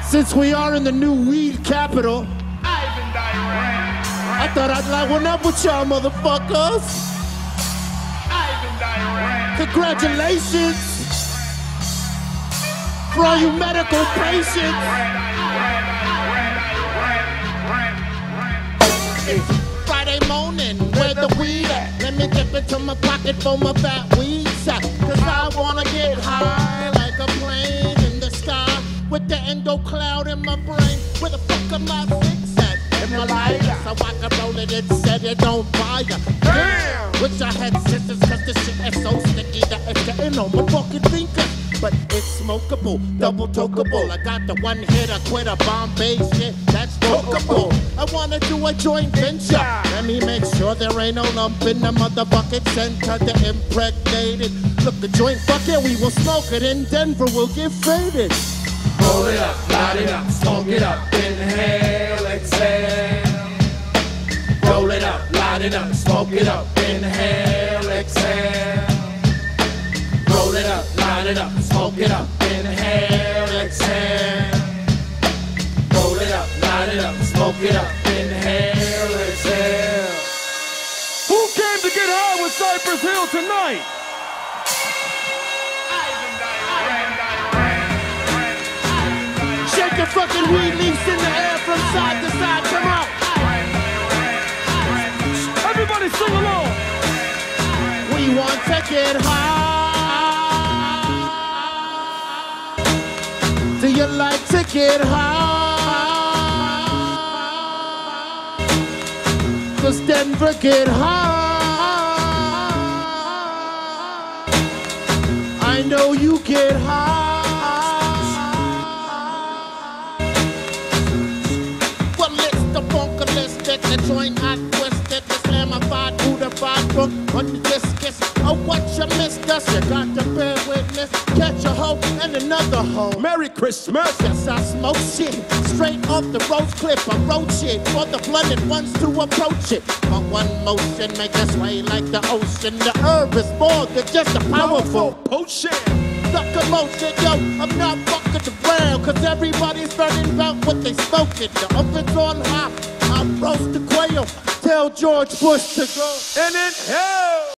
Since we are in the new weed capital, I thought I'd light one up with y'all motherfuckers. Congratulations for all you medical patients. Friday morning, where the weed at? Let me dip into my pocket for my fat weed sack. Cause I wanna get high like a plane in the sky, with the endo cloud in my brain. Where the fuck am I fixed in my life? So I can roll it and set it on fire. Damn! Wish I had scissors cause this shit is so sticky that it's getting on my fucking fingers. But it's smokable, double tokeable. I got the one hit, I quit a Bombay shit, that's tokeable. I wanna do a joint venture. Let me make sure there ain't no lump in the motherfucking center to impregnate it. Look, the joint bucket, we will smoke it in Denver, we'll get faded. Roll it up, light it up, smoke it up, inhale, exhale. Roll it up, light it up, smoke it up, inhale, exhale. Roll it up, light it up, smoke it up, inhale, exhale. Roll it up, light it up, smoke it up, inhale, exhale. Who came to get high with Cypress Hill tonight? Shake your fucking weed leaves in the air from side to side, come on. Everybody sing along. We want to get high. Do you like to get high? Cause Denver get high. I know you get high. Well, it's the funkalistic, the joint hot twisted, the slamified, buddhified book on the discus. Oh, what you missed us, you got to bear witness. Catch a hoe and another hoe. Merry Christmas. Yes, I smoke shit straight off the rose clip. I wrote shit for the blooded ones to approach it. But one motion make us sway like the ocean. The herb is more than just a powerful potion. The commotion, yo, I'm not fucking around, cause everybody's learning about what they smoking. The oven's on high, I roast the quail. Tell George Bush to go. And inhale.